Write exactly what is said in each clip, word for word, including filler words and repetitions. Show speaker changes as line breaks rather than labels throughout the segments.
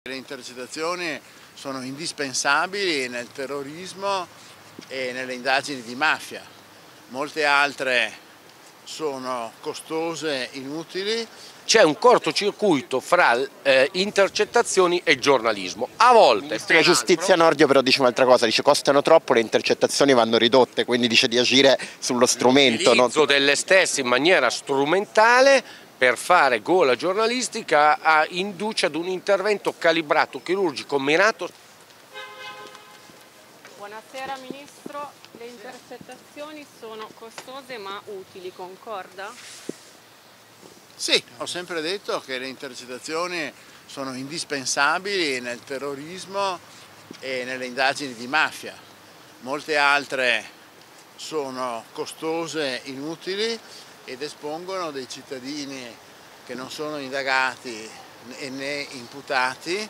Le intercettazioni sono indispensabili nel terrorismo e nelle indagini di mafia. Molte altre sono costose, inutili.
C'è un cortocircuito fra eh, intercettazioni e giornalismo. A volte.
Il Ministro della Giustizia Nordio però dice un'altra cosa, dice costano troppo, le intercettazioni vanno ridotte, quindi dice di agire sullo strumento.
L'utilizzo non... delle stesse in maniera strumentale per fare gola giornalistica a, induce ad un intervento calibrato, chirurgico, mirato.
Buonasera Ministro, le intercettazioni sono costose ma utili, concorda?
Sì, ho sempre detto che le intercettazioni sono indispensabili nel terrorismo e nelle indagini di mafia. Molte altre sono costose, inutili ed espongono dei cittadini che non sono indagati né imputati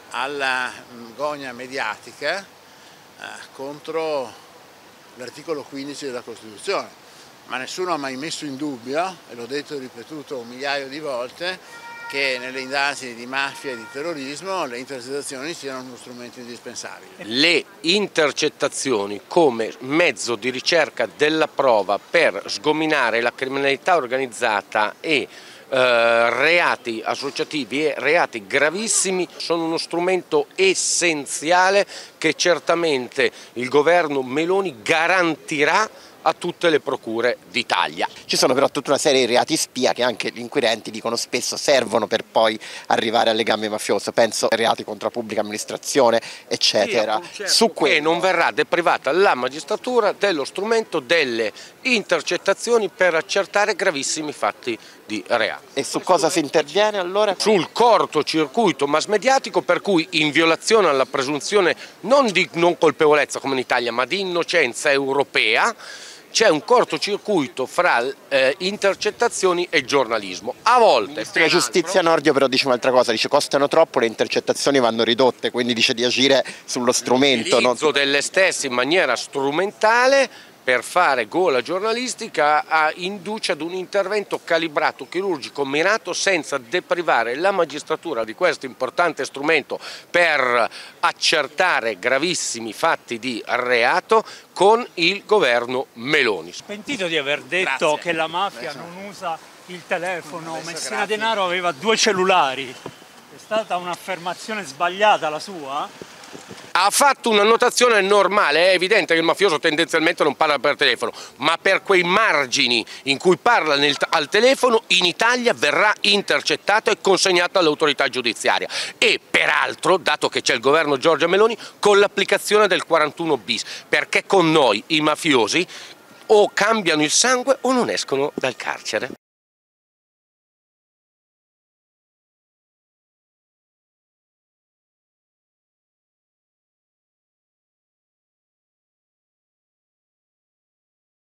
alla gogna mediatica eh, contro l'articolo quindici della Costituzione. Ma nessuno ha mai messo in dubbio, e l'ho detto e ripetuto un migliaio di volte, che nelle indagini di mafia e di terrorismo le intercettazioni siano uno strumento indispensabile.
Le intercettazioni come mezzo di ricerca della prova per sgominare la criminalità organizzata e eh, reati associativi e reati gravissimi sono uno strumento essenziale che certamente il governo Meloni garantirà a tutte le procure d'Italia.
Ci sono però tutta una serie di reati spia che anche gli inquirenti dicono spesso servono per poi arrivare al legame mafioso, penso ai reati contro la pubblica amministrazione eccetera.
Sì, certo, su cui non verrà deprivata la magistratura dello strumento delle intercettazioni per accertare gravissimi fatti di reato.
E su cosa si interviene allora?
Sul cortocircuito mass mediatico per cui in violazione alla presunzione non di non colpevolezza come in Italia ma di innocenza europea c'è un cortocircuito fra eh, intercettazioni e giornalismo. A volte.
Il Ministro della Giustizia Nordio però dice un'altra cosa, dice costano troppo, le intercettazioni vanno ridotte, quindi dice di agire sullo strumento.
L'utilizzo non... delle stesse in maniera strumentale per fare gola giornalistica a, induce ad un intervento calibrato, chirurgico, mirato senza deprivare la magistratura di questo importante strumento per accertare gravissimi fatti di reato con il governo Meloni.
Pentito di aver detto grazie. Che la mafia non usa il telefono, Messina Denaro aveva due cellulari, è stata un'affermazione sbagliata la sua?
Ha fatto una notazione normale, è evidente che il mafioso tendenzialmente non parla per telefono, ma per quei margini in cui parla nel, al telefono in Italia verrà intercettato e consegnato all'autorità giudiziaria. E peraltro, dato che c'è il governo Giorgia Meloni, con l'applicazione del quarantuno bis, perché con noi i mafiosi o cambiano il sangue o non escono dal carcere.